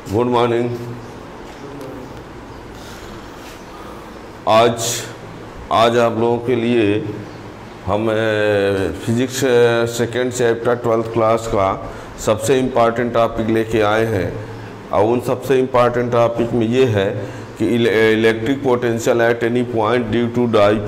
Good morning. आज आप लोगों के लिए हम physics second chapter 12th class का सबसे इम्पॉर्टेंट टॉपिक लेके आए हैं। और उन सबसे इम्पॉर्टेंट टॉपिक में ये है कि electric potential at any point due to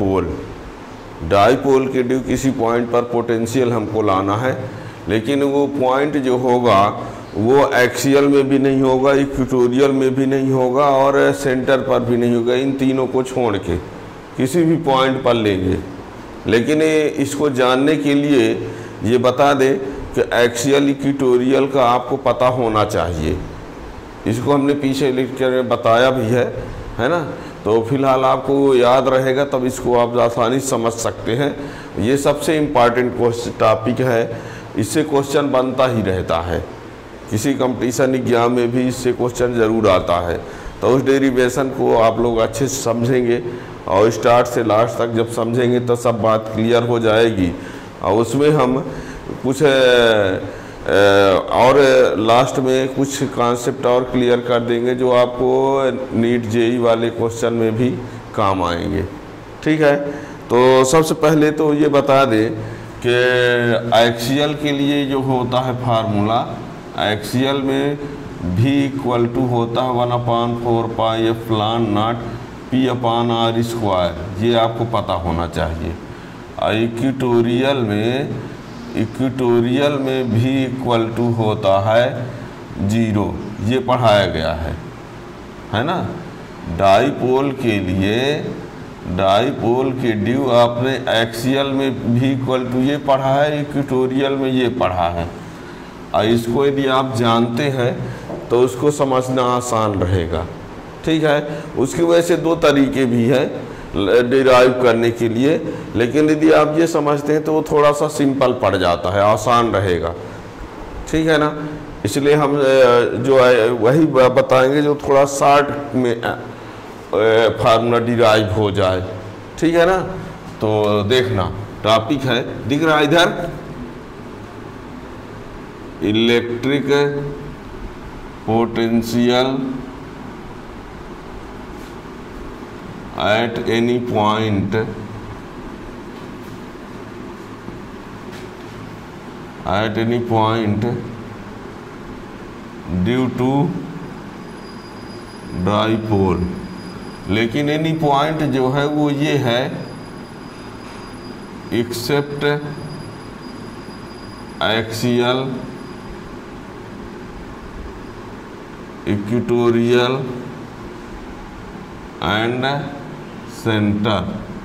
dipole के ड्यू किसी पॉइंट पर पोटेंशियल हमको लाना है, लेकिन वो पॉइंट जो होगा वो एक्सियल में भी नहीं होगा, इक्वेटोरियल में भी नहीं होगा और सेंटर पर भी नहीं होगा। इन तीनों को छोड़ के किसी भी पॉइंट पर लेंगे। लेकिन इसको जानने के लिए ये बता दें कि एक्सियल इक्वेटोरियल का आपको पता होना चाहिए। इसको हमने पीछे लिख कर बताया भी है ना। तो फिलहाल आपको याद रहेगा, तब इसको आप आसानी से समझ सकते हैं। ये सबसे इम्पॉर्टेंट टॉपिक है, इससे क्वेश्चन बनता ही रहता है। किसी कंपटीशन एग्जाम में भी इससे क्वेश्चन ज़रूर आता है। तो उस डेरिवेशन को आप लोग अच्छे से समझेंगे और स्टार्ट से लास्ट तक जब समझेंगे तो सब बात क्लियर हो जाएगी। और उसमें हम कुछ और लास्ट में कुछ कॉन्सेप्ट और क्लियर कर देंगे जो आपको नीट जेई वाले क्वेश्चन में भी काम आएंगे। ठीक है, तो सबसे पहले तो ये बता दें कि एक्सियल के लिए जो होता है फार्मूला, एक्सियल में v इक्वल टू होता है 1/4 pi epsilon naught p upon r square. ये आपको पता होना चाहिए। और इक्वेटोरियल में v इक्वल टू होता है 0। ये पढ़ाया गया है ना। डाईपोल के ड्यू आपने एक्सियल में v इक्वल टू ये पढ़ा है, इक्वेटोरियल में ये पढ़ा है। और इसको यदि आप जानते हैं तो उसको समझना आसान रहेगा। ठीक है, उसकी वजह से दो तरीके भी हैं डिराइव करने के लिए, लेकिन यदि आप ये समझते हैं तो वो थोड़ा सा सिंपल पड़ जाता है, आसान रहेगा। ठीक है ना। इसलिए हम जो है वही बताएंगे जो थोड़ा शॉर्ट में फार्मूला डिराइव हो जाए। ठीक है ना। तो देखना टॉपिक है, दिख रहा है इधर, electric potential at any point due to dipole. लेकिन एनी पॉइंट जो है वो ये है except axial, equatorial and centre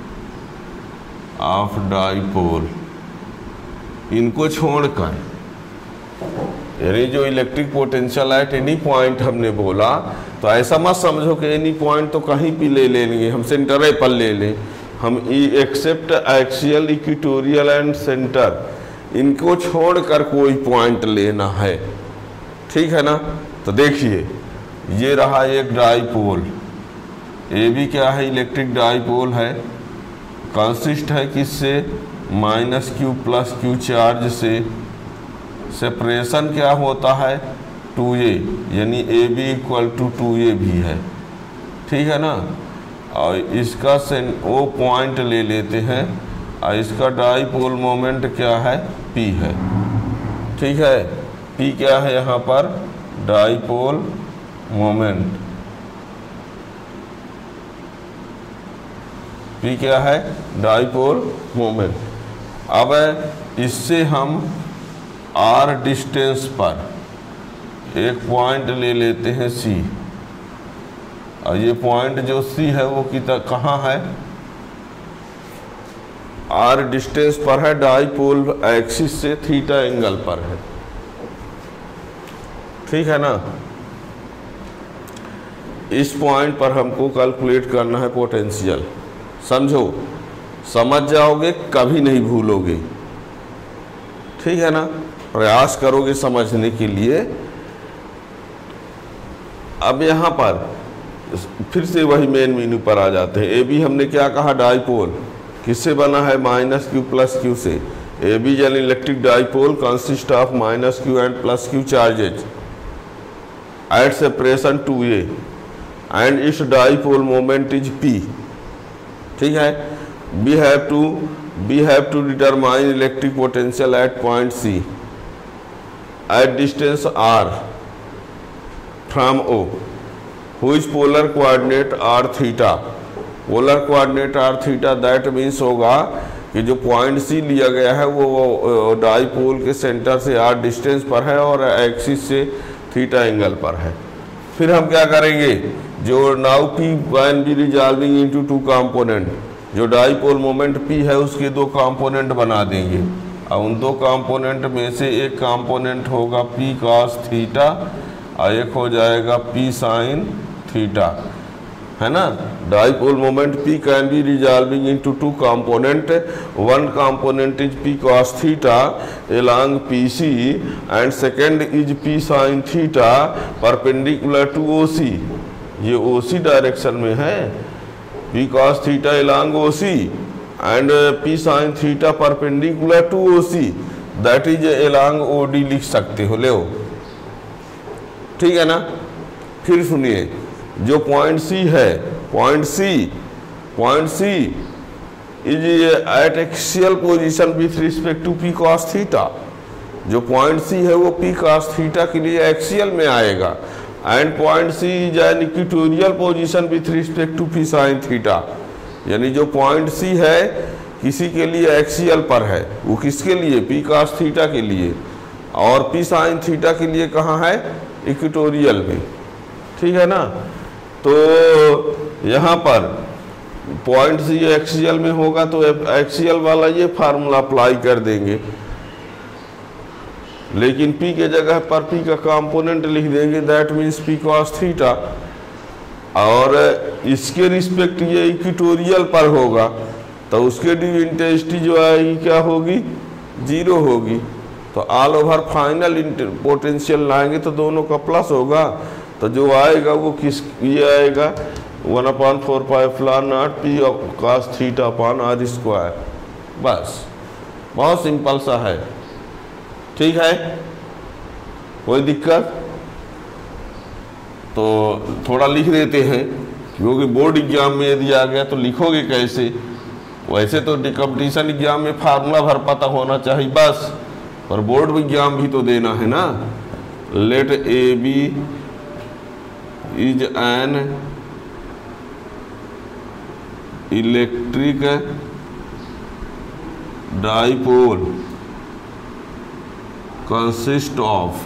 of dipole. इनको छोड़कर, यानी जो electric potential at any point हमने बोला, तो ऐसा मत समझो कि एनी पॉइंट तो कहीं भी ले लेंगे, हम सेंटर पर ले लें। हम except axial, equatorial and centre, इनको छोड़कर कोई पॉइंट लेना है। ठीक है ना। तो देखिए, ये रहा एक डाईपोल, ये भी क्या है, इलेक्ट्रिक डाईपोल है। कंसिस्ट है किससे, -q + q चार्ज से। सेपरेशन क्या होता है, 2a, यानी AB इक्वल टू 2a भी है। ठीक है ना। और इसका वो पॉइंट ले लेते हैं और इसका डाईपोल मोमेंट क्या है, P है। ठीक है, P क्या है यहाँ पर, डाईपोल मोमेंट। P क्या है, डाईपोल मोमेंट। अब इससे हम r डिस्टेंस पर एक पॉइंट ले लेते हैं C। और ये पॉइंट जो C है वो कहाँ है, r डिस्टेंस पर है, डाईपोल एक्सिस से थीटा एंगल पर है। ठीक है ना। इस पॉइंट पर हमको कैलकुलेट करना है पोटेंशियल। समझो, समझ जाओगे, कभी नहीं भूलोगे। ठीक है ना। प्रयास करोगे समझने के लिए। अब यहाँ पर फिर से वही मेन मीनू पर आ जाते हैं। ए बी हमने क्या कहा, डाईपोल किससे बना है, -q + q से। ए बी यानी electric dipole consist of -q and +q charges. at separation 2a and its dipole moment is p। ठीक है, we have to determine electric potential at point C at distance r from O whose polar coordinate are theta। Polar coordinate r theta, that means होगा कि जो point सी लिया गया है वो dipole के सेंटर से आर डिस्टेंस पर है और एक्सिस से थीटा एंगल पर है। फिर हम क्या करेंगे, जो now P can be resolving into two component, जो डाईपोल मोमेंट पी है उसके दो कंपोनेंट बना देंगे। और उन दो कंपोनेंट में से एक कंपोनेंट होगा पी कॉस थीटा और एक हो जाएगा पी साइन थीटा, है ना। Dipole moment P can be resolving into two component, one component is P cos theta along PC and second is P sin theta perpendicular to OC। ये OC direction में है, P cos theta along OC and P sin theta perpendicular to OC, that is along OD लिख सकते हो, ले, ठीक है ना। फिर सुनिए, जो पॉइंट सी है, point C is at axial position with respect to P cos theta. जो पॉइंट सी है वो पी कॉस थीटा के लिए एक्सियल में आएगा and point C is an equatorial position with respect to P sine theta. यानी जो point C है किसी के लिए एक्सियल पर है, वो किसके लिए, पी कॉस थीटा के लिए, और पी साइन थीटा के लिए कहाँ है, इक्वेटोरियल में, ठीक है ना। तो यहाँ पर पॉइंट सी एक्सियल में होगा तो एक्सियल वाला ये फार्मूला अप्लाई कर देंगे, लेकिन P के जगह पर P का कंपोनेंट लिख देंगे, that means P cos theta, और इसके रिस्पेक्ट ये इक्वेटोरियल पर होगा तो उसके ड्यू इंटेंसिटी जो आएगी क्या होगी, 0 होगी। तो ऑल ओवर फाइनल पोटेंशियल लाएंगे तो दोनों का प्लस होगा, तो जो आएगा वो किस, ये आएगा 1/4πε0 P cos theta upon r square. बस, बहुत सिंपल सा है, ठीक है, कोई दिक्कत। तो थोड़ा लिख देते हैं, क्योंकि बोर्ड एग्जाम में यदि आ गया तो लिखोगे कैसे। वैसे तो कंपटीशन एग्जाम में फार्मूला भर पता होना चाहिए बस, पर बोर्ड एग्जाम भी तो देना है ना। Let A B is an electric dipole consist of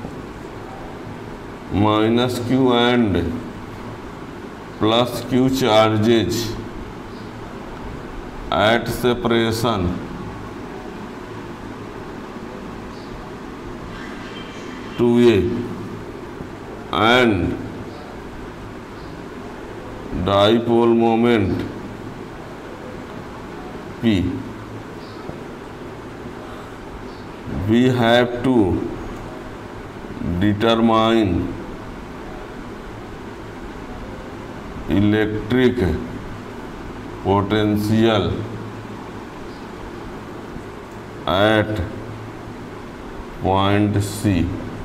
minus q and plus q charges at separation to a and dipole moment P। We have to determine electric potential at point C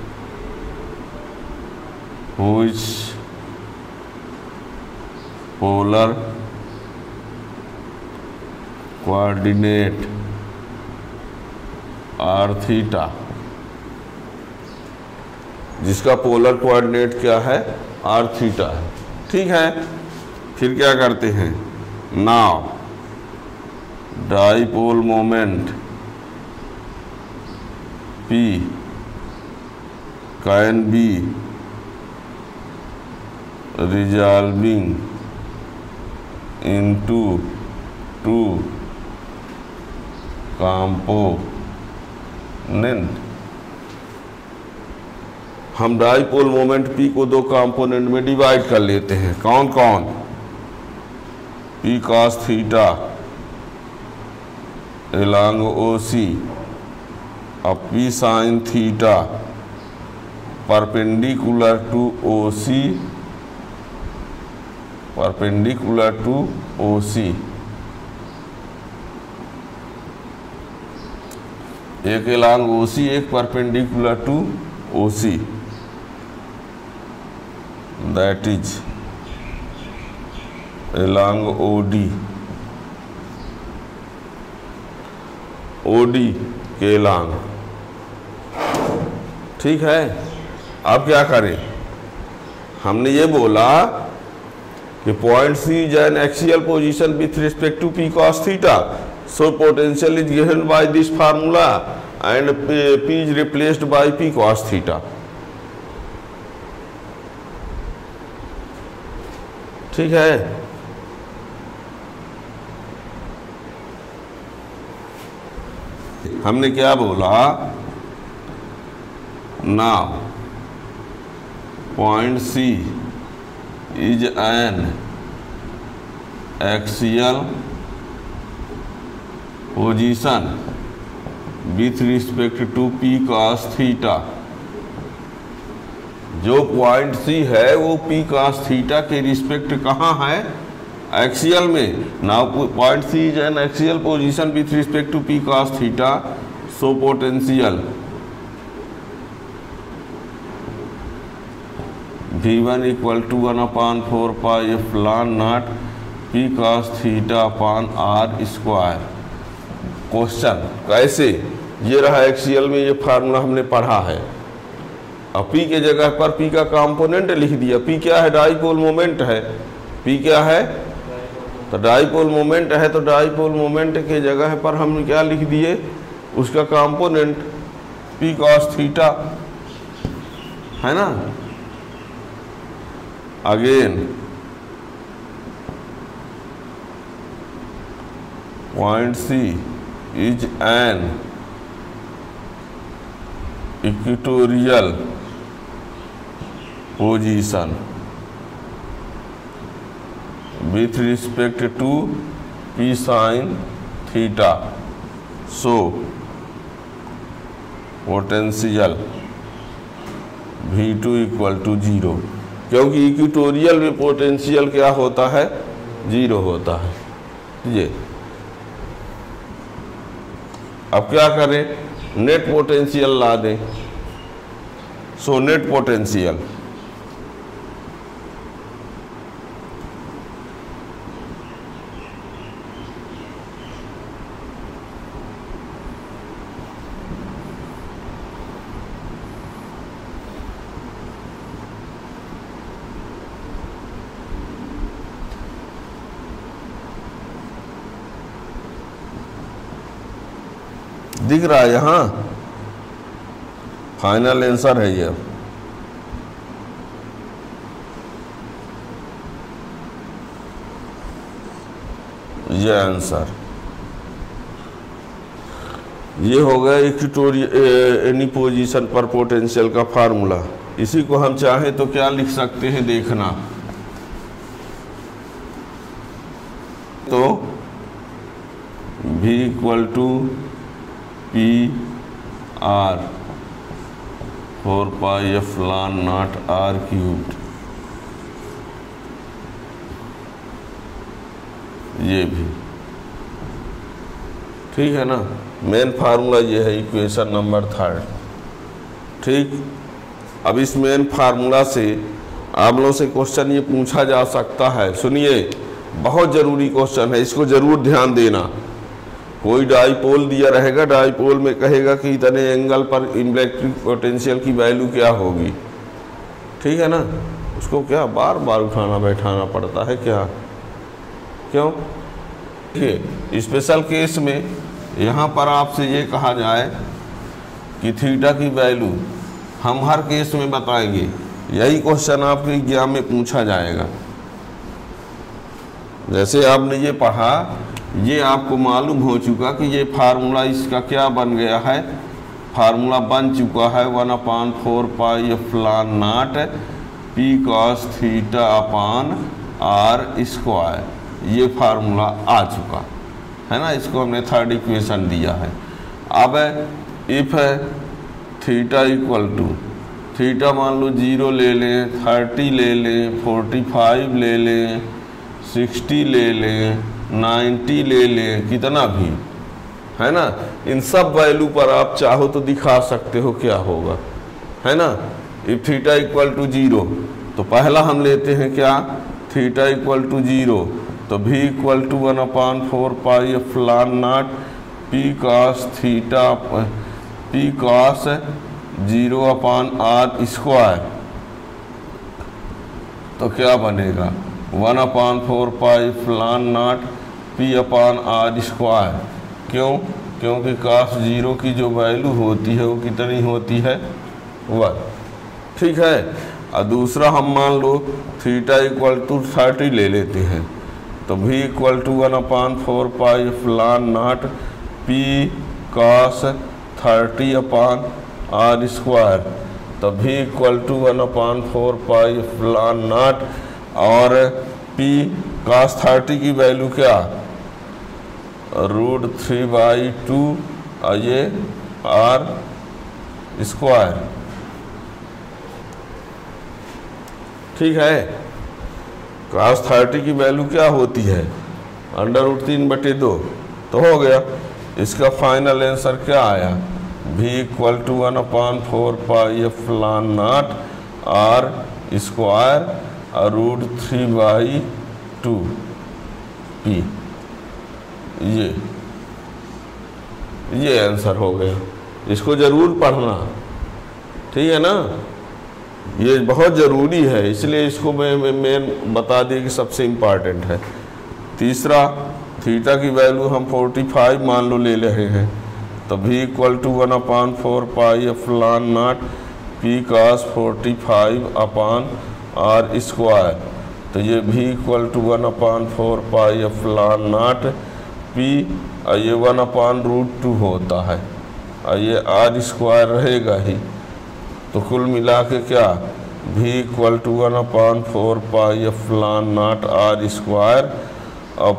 which polar coordinate r theta, जिसका polar coordinate क्या है, r theta है, ठीक है। फिर क्या करते हैं, now dipole moment P can be resolving into two component। हम डाईपोल मोमेंट P को दो कंपोनेंट में डिवाइड कर लेते हैं, कौन कौन, P cos theta along OC और P sin theta perpendicular to OC, perpendicular to OC। एक along OC, एक perpendicular to OC। That is along OD के along। ठीक है, अब क्या करें? हमने ये बोला कि point C is an axial position with respect to P cos theta, so potential is given by this formula and P is replaced by P cos theta. ठीक है, हमने क्या बोला? Now point C is an axial position with respect to P cos theta. जो point C है वो P cos theta के रिस्पेक्ट कहाँ है? एक्सियल में। Now point C is an axial position with respect to P cos theta, so potential V1 equal to 1/4 pi एफ ln naught P cos theta upon r square. Question कैसे? ये रहा axial में, ये फार्मूला हमने पढ़ा है। अब पी के जगह पर पी का कंपोनेंट लिख दिया। पी क्या है? डाइपोल मोमेंट है। पी क्या है? तो डाइपोल मोमेंट है, तो डाइपोल मोमेंट के जगह पर हम क्या लिख दिए? उसका कंपोनेंट पी कॉस थीटा, है ना। Again point C is an equatorial position with respect to p sin theta, so potential V2 equal to 0, क्योंकि इक्वेटोरियल में पोटेंशियल क्या होता है? 0 होता है। ये अब क्या करें? नेट पोटेंशियल ला दें। सो नेट पोटेंशियल दिख रहा है यहाँ, फाइनल आंसर है ये आंसर। ये हो गया इक्वेटोरियल एनी पोजीशन पर पोटेंशियल का फार्मूला। इसी को हम चाहें तो क्या लिख सकते हैं, देखना। तो V equal to P r 4 pi एफ ln नॉट आर क्यूब्ड, ये भी ठीक है ना। मेन फार्मूला ये है, इक्वेशन नंबर 3। ठीक, अब इस मेन फार्मूला से आप लोगों से क्वेश्चन ये पूछा जा सकता है। सुनिए, बहुत ज़रूरी क्वेश्चन है, इसको ज़रूर ध्यान देना। कोई डाइपोल दिया रहेगा, डाइपोल में कहेगा कि इतने एंगल पर इलेक्ट्रिक पोटेंशियल की वैल्यू क्या होगी। ठीक है ना, उसको क्या बार बार उठाना बैठाना पड़ता है क्या? क्यों? देखिए, स्पेशल केस में यहाँ पर आपसे ये कहा जाए कि थीटा की वैल्यू हम हर केस में बताएंगे। यही क्वेश्चन आपके एग्जाम में पूछा जाएगा। जैसे आपने ये पढ़ा, ये आपको मालूम हो चुका कि ये फार्मूला इसका क्या बन गया है। फार्मूला बन चुका है 1/4 पाई एफ ln naught P cos theta upon r square. ये फार्मूला आ चुका है ना। इसको हमने थर्ड इक्वेशन दिया है। अब if theta equal to, theta मान लो 0 ले लें, 30 ले लें, 45 ले लें, 60 ले लें, 90 ले लें, कितना भी है ना। इन सब वैल्यू पर आप चाहो तो दिखा सकते हो क्या होगा, है ना। इफ थीटा इक्वल टू 0, तो पहला हम लेते हैं क्या, थीटा इक्वल टू 0, तो v equal to 1/4 pi epsilon naught p cos theta p cos 0/r square. तो क्या बनेगा 1/4 pi epsilon not p/r square. क्यों? क्योंकि cos 0 की जो वैल्यू होती है वो कितनी होती है, 1। ठीक है। और दूसरा हम मान लो थीटा इक्वल टू 30 ले लेते हैं, तो v equal to 1/4 pi epsilon naught p cos 30/r square. तो v equal to 1/4 pi epsilon naught और p cos 30 की वैल्यू क्या, √3/2 और ये r स्क्वायर। ठीक है। cos 30 की वैल्यू क्या होती है, √3/2, तो हो गया। इसका फाइनल आंसर क्या आया, v equal to 1/4 pi epsilon naught r square और √3/2 p। ये आंसर हो गया। इसको ज़रूर पढ़ना, ठीक है ना, ये बहुत ज़रूरी है, इसलिए इसको मैं बता दिया कि सबसे इम्पॉर्टेंट है। तीसरा, थीटा की वैल्यू हम 45 मान लो ले रहे हैं, तो v equal to 1/4 pi epsilon naught p cos 45/r square. तो ये v equal to 1/4 pi epsilon naught p और ये 1/√2 होता है और ये r स्क्वायर रहेगा ही। तो कुल मिला के क्या, v equal to 1/4 pi epsilon naught r square और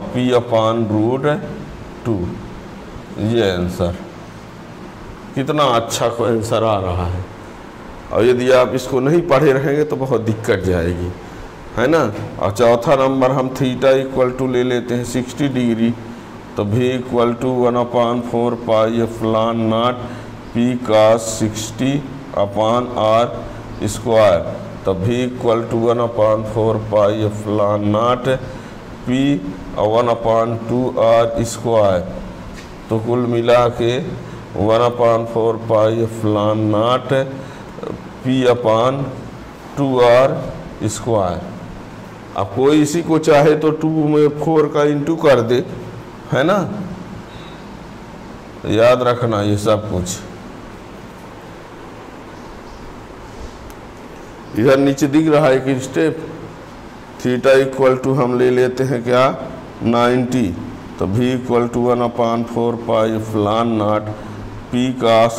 p/√2। ये आंसर कितना अच्छा आंसर आ रहा है। और यदि आप इसको नहीं पढ़े रहेंगे तो बहुत दिक्कत जाएगी, है ना। और चौथा नंबर हम थीटा इक्वल टू ले लेते हैं 60 डिग्री, तो v equal to 1/4 pi epsilon naught p cos 60/r square. तो v equal to 1/4 pi epsilon naught p और 1/2r स्क्वायर। तो कुल मिला के 1/4 pi epsilon not p/2r square. अब कोई इसी को चाहे तो 2 में 4 का इंटू कर दे, है ना। याद रखना ये सब कुछ। इधर नीचे दिख रहा है कि स्टेप, थीटा इक्वल टू हम ले लेते हैं क्या, 90, तो v equal to 1/4 pi epsilon naught p cos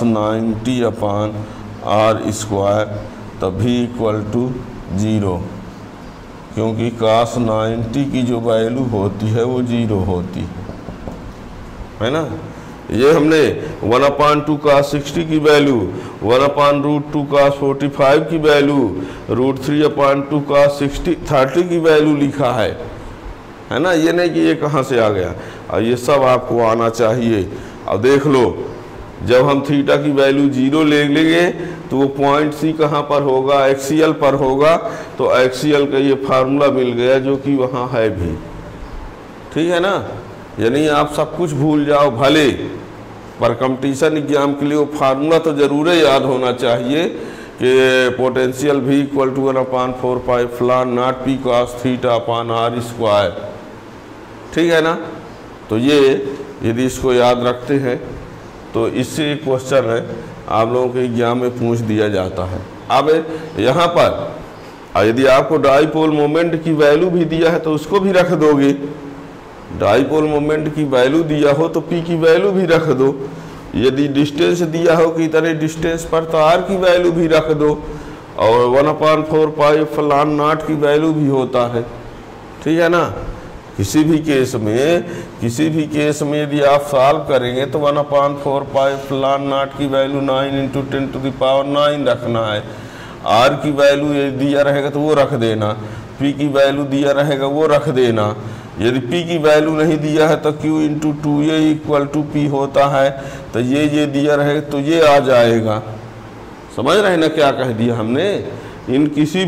90/r square. तो v इक्वल टू 0, क्योंकि cos 90 की जो वैल्यू होती है वो 0 होती है ना। ये हमने 1/2 cos 60 की वैल्यू, 1/√2 cos 45 की वैल्यू, √3/2 cos 30 की वैल्यू लिखा है ना। ये नहीं कि ये कहाँ से आ गया, और ये सब आपको आना चाहिए। अब देख लो, जब हम थीटा की वैल्यू 0 ले लेंगे तो वो पॉइंट सी कहाँ पर होगा, एक्सियल पर होगा। तो एक्सियल का ये फार्मूला मिल गया जो कि वहाँ है भी, ठीक है ना। यानी आप सब कुछ भूल जाओ भले, पर कंपटीशन एग्जाम के लिए वो फार्मूला तो ज़रूर याद होना चाहिए कि potential v equal to 1/4 pi epsilon naught p cos θ/r square, ठीक है ना। तो ये यदि इसको याद रखते हैं तो इससे क्वेश्चन है आप लोगों के एग्जाम में पूछ दिया जाता है। अब यहाँ पर यदि आपको डाइपोल मोमेंट की वैल्यू भी दिया है तो उसको भी रख दोगे। डाइपोल मोमेंट की वैल्यू दिया हो तो p की वैल्यू भी रख दो। यदि डिस्टेंस दिया हो कि इतने डिस्टेंस पर तो r की वैल्यू भी रख दो, और 1/4 पाई एप्सिलॉन नॉट की वैल्यू भी होता है, ठीक है ना। किसी भी केस में यदि आप सॉल्व करेंगे तो 1/4 पाई एप्सिलॉन नॉट की वैल्यू 9 × 10⁹ रखना है। r की वैल्यू यदि दिया रहेगा तो वो रख देना, p की वैल्यू दिया रहेगा वो रख देना। यदि p की वैल्यू नहीं दिया है तो q × 2a equal to p होता है, तो ये दिया रहेगा तो ये आ जाएगा। समझ रहे हैं ना क्या कह दिया हमने। इन किसी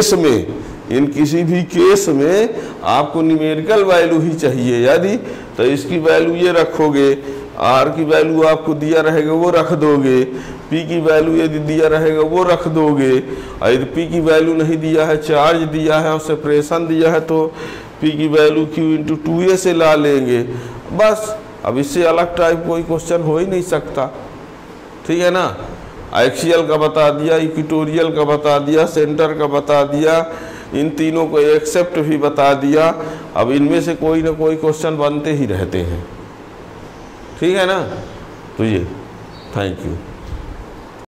भी केस में आपको न्यूमेरिकल वैल्यू ही चाहिए। यदि तो इसकी वैल्यू ये रखोगे, आर की वैल्यू आपको दिया रहेगा वो रख दोगे, पी की वैल्यू यदि दिया रहेगा वो रख दोगे। और यदि पी की वैल्यू नहीं दिया है, चार्ज दिया है और सेपरेशन दिया है, तो पी की वैल्यू Q इंटू 2a से ला लेंगे बस। अब इससे अलग टाइप कोई क्वेश्चन हो ही नहीं सकता, ठीक है ना। एक्सियल का बता दिया, इक्वेटोरियल का बता दिया, सेंटर का बता दिया, इन तीनों को एक्सेप्ट भी बता दिया। अब इनमें से कोई ना कोई क्वेश्चन बनते ही रहते हैं, ठीक है ना। तो ये थैंक यू।